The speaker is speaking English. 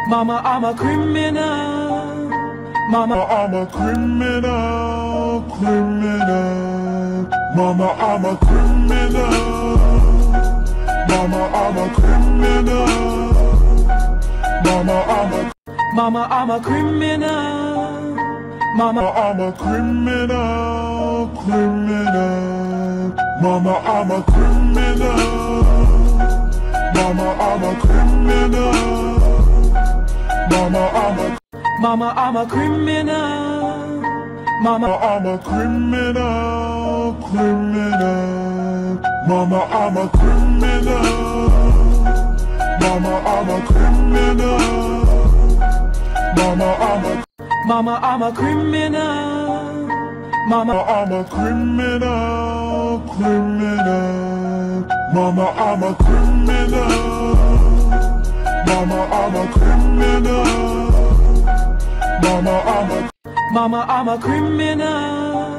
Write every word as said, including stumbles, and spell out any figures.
Mama, I'm a criminal. Mama, I'm a criminal, criminal. Mama, I'm a criminal. Mama, I'm a criminal. Mama, I'm a Mama, I'm a criminal. Mama, I'm a criminal, criminal. Mama, I'm a criminal. Mama, I'm a criminal. Mama, I'm a Mama, I'm a criminal. Mama, I'm a criminal, criminal. Mama, I'm a criminal. Mama, I'm a criminal. Mama, I'm a Mama, I'm a criminal. Mama, I'm a criminal, criminal. Mama, I'm a criminal. Mama, I'm a criminal. Mama, I'm a Mama, I'm a criminal.